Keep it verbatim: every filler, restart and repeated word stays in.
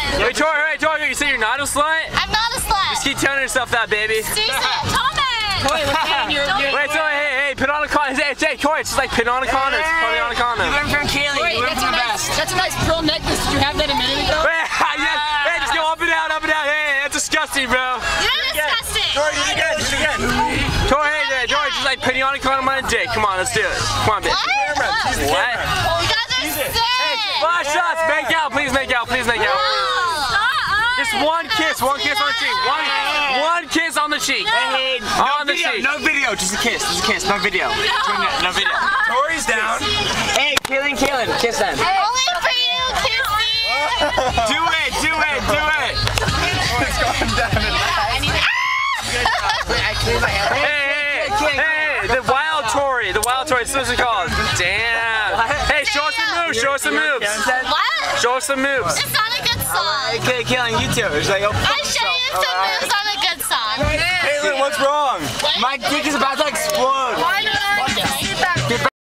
Wait, Tori, wait, Tori, you say you're not a slut? I'm not a slut. Just keep telling yourself that, baby. Seriously, Thomas. Wait, so hey, hey, put on a condom. Hey, hey, Tori, it's just like put on a condom. Put on a condom. You learned from Kaylee. Wait, You learned that's from a the nice, best. that's a nice pearl necklace. Did you have that a minute ago? Wait, yes, hey, just go up and down, up and down. Hey, that's disgusting, bro. You're disgusting. Tori, do it again. Do it again. Tori, hey, Tori, just like putting on a condom on a dick. Come on, let's do it. Come on, bitch. What? What? You guys are sick. Flash shots, make out, please make out, please make out. Just one kiss, one kiss on the cheek. One, one kiss on the cheek. Hey, On no the video, cheek. no video, just a kiss, just a kiss, no video. No, no video. Tori's down. Hey, Kaylin, Kaylin, kiss them. Only for you, Kissy. Do it, do it, do it. It's going down. I cleaned my hair. Hey, hey, hey, the wild Tori, the wild Tori, this is what it's called. Damn. Hey, show us some moves, show us some moves. What? Show us some moves. It's not a good song. Okay, Kaylin, you too. It's like, oh, I show you some moves on a good song. Caitlin, what's wrong? my dick is about to explode. Why not?